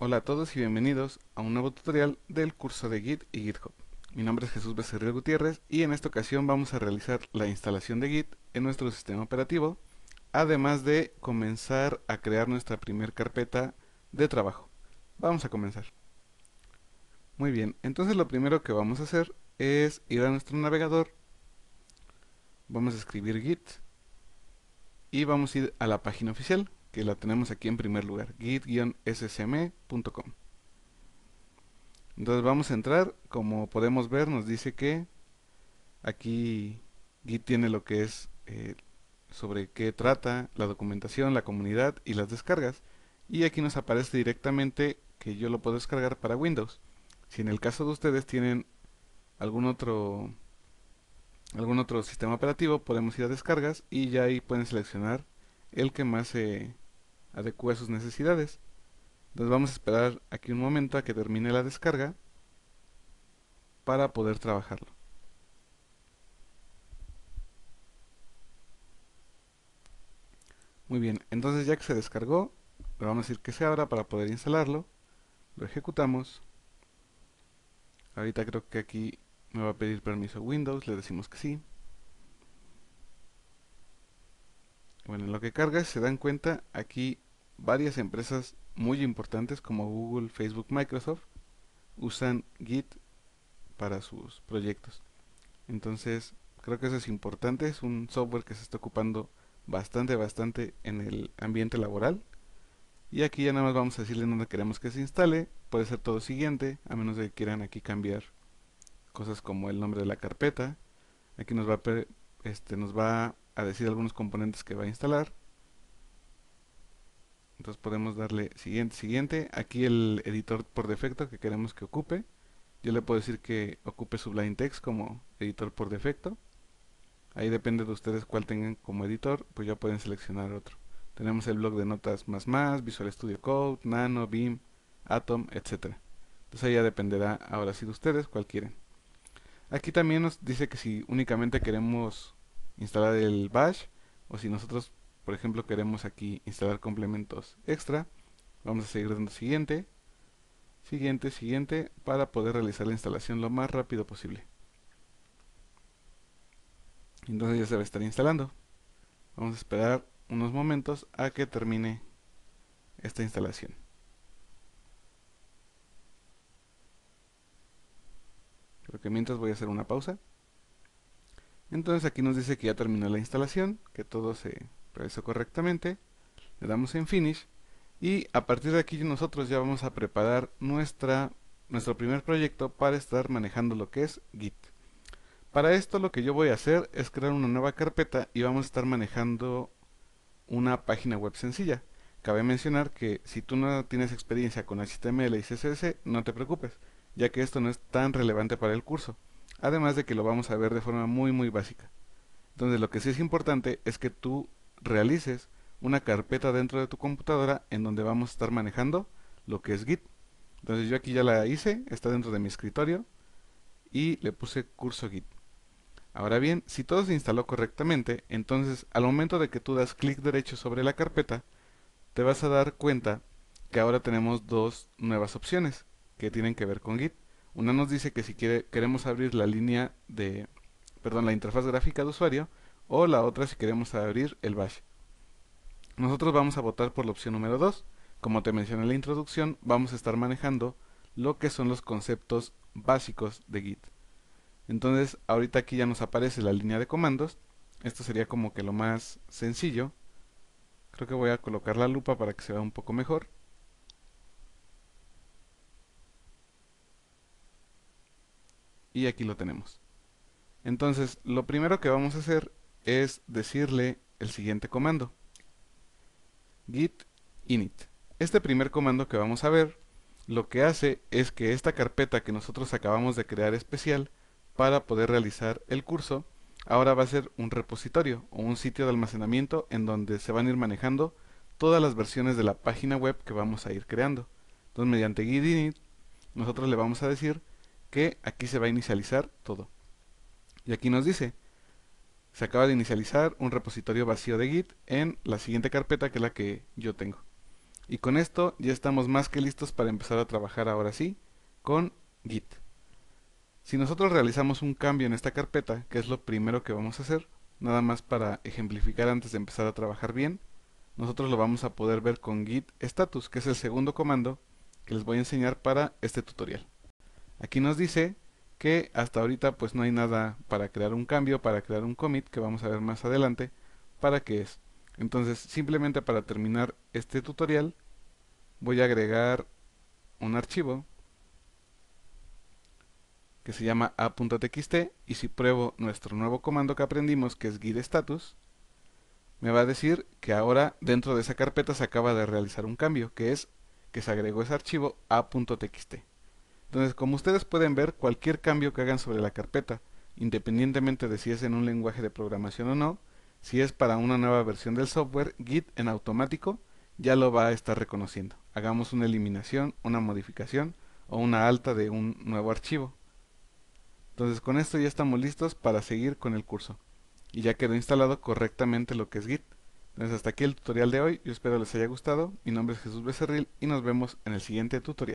Hola a todos y bienvenidos a un nuevo tutorial del curso de Git y GitHub. Mi nombre es Jesús Becerril Gutiérrez y en esta ocasión vamos a realizar la instalación de Git en nuestro sistema operativo, además de comenzar a crear nuestra primer carpeta de trabajo. Vamos a comenzar. Muy bien, entonces lo primero que vamos a hacer es ir a nuestro navegador, vamos a escribir Git y vamos a ir a la página oficial, que la tenemos aquí en primer lugar, git-ssm.com. Entonces vamos a entrar, como podemos ver nos dice que aquí Git tiene lo que es sobre qué trata, la documentación, la comunidad y las descargas. Y aquí nos aparece directamente que yo lo puedo descargar para Windows. Si en el caso de ustedes tienen algún otro, algún otro sistema operativo, podemos ir a descargas y ya ahí pueden seleccionar el que más se adecue a sus necesidades. Entonces vamos a esperar aquí un momento a que termine la descarga para poder trabajarlo. Muy bien, entonces ya que se descargó, le vamos a decir que se abra para poder instalarlo. Lo ejecutamos. Ahorita creo que aquí me va a pedir permiso Windows, le decimos que sí. Bueno, en lo que carga, si se dan cuenta, aquí varias empresas muy importantes como Google, Facebook, Microsoft usan Git para sus proyectos. Entonces, creo que eso es importante, es un software que se está ocupando bastante en el ambiente laboral. Y aquí ya nada más vamos a decirle dónde queremos que se instale. Puede ser todo siguiente, a menos de que quieran aquí cambiar cosas como el nombre de la carpeta. Aquí nos va a decir algunos componentes que va a instalar. Entonces podemos darle siguiente. Aquí el editor por defecto que queremos que ocupe. Yo le puedo decir que ocupe Sublime Text como editor por defecto. Ahí depende de ustedes cuál tengan como editor, pues ya pueden seleccionar otro. Tenemos el blog de notas Visual Studio Code, Nano, Beam, Atom, etcétera. Entonces ahí ya dependerá ahora sí de ustedes cuál quieren. Aquí también nos dice que si únicamente queremos instalar el bash o si nosotros, por ejemplo, queremos aquí instalar complementos extra, vamos a seguir dando siguiente para poder realizar la instalación lo más rápido posible. Entonces ya se va a estar instalando. Vamos a esperar unos momentos a que termine esta instalación. Creo que mientras voy a hacer una pausa. Entonces aquí nos dice que ya terminó la instalación, que todo se realizó correctamente. Le damos en Finish y a partir de aquí nosotros ya vamos a preparar nuestro primer proyecto para estar manejando lo que es Git. Para esto lo que yo voy a hacer es crear una nueva carpeta y vamos a estar manejando una página web sencilla. Cabe mencionar que si tú no tienes experiencia con HTML y CSS, no te preocupes, ya que esto no es tan relevante para el curso, además de que lo vamos a ver de forma muy básica. Entonces lo que sí es importante es que tú realices una carpeta dentro de tu computadora en donde vamos a estar manejando lo que es Git. Entonces yo aquí ya la hice, está dentro de mi escritorio y le puse curso Git. Ahora bien, si todo se instaló correctamente, entonces al momento de que tú das clic derecho sobre la carpeta, te vas a dar cuenta que ahora tenemos dos nuevas opciones que tienen que ver con Git. Una nos dice que si queremos abrir la interfaz gráfica de usuario, o la otra si queremos abrir el bash. Nosotros vamos a votar por la opción número 2. Como te mencioné en la introducción, vamos a estar manejando lo que son los conceptos básicos de Git. Entonces, ahorita aquí ya nos aparece la línea de comandos. Esto sería como que lo más sencillo. Creo que voy a colocar la lupa para que se vea un poco mejor. Y aquí lo tenemos. Entonces, lo primero que vamos a hacer es decirle el siguiente comando: git init. Este primer comando que vamos a ver, lo que hace es que esta carpeta que nosotros acabamos de crear especial para poder realizar el curso, ahora va a ser un repositorio o un sitio de almacenamiento en donde se van a ir manejando todas las versiones de la página web que vamos a ir creando. Entonces, mediante git init, nosotros le vamos a decir que aquí se va a inicializar todo. Y aquí nos dice: se acaba de inicializar un repositorio vacío de Git en la siguiente carpeta, que es la que yo tengo. Y con esto ya estamos más que listos para empezar a trabajar ahora sí con Git. Si nosotros realizamos un cambio en esta carpeta, que es lo primero que vamos a hacer, nada más para ejemplificar antes de empezar a trabajar bien, nosotros lo vamos a poder ver con git status, que es el segundo comando que les voy a enseñar para este tutorial. Aquí nos dice que hasta ahorita pues no hay nada para crear un cambio, para crear un commit, que vamos a ver más adelante para qué es. Entonces, simplemente para terminar este tutorial, voy a agregar un archivo que se llama a.txt, y si pruebo nuestro nuevo comando que aprendimos, que es git status, me va a decir que ahora dentro de esa carpeta se acaba de realizar un cambio, que es que se agregó ese archivo a.txt. Entonces, como ustedes pueden ver, cualquier cambio que hagan sobre la carpeta, independientemente de si es en un lenguaje de programación o no, si es para una nueva versión del software, Git en automático ya lo va a estar reconociendo. Hagamos una eliminación, una modificación o una alta de un nuevo archivo. Entonces, con esto ya estamos listos para seguir con el curso. Y ya quedó instalado correctamente lo que es Git. Entonces, hasta aquí el tutorial de hoy. Yo espero les haya gustado. Mi nombre es Jesús Becerril y nos vemos en el siguiente tutorial.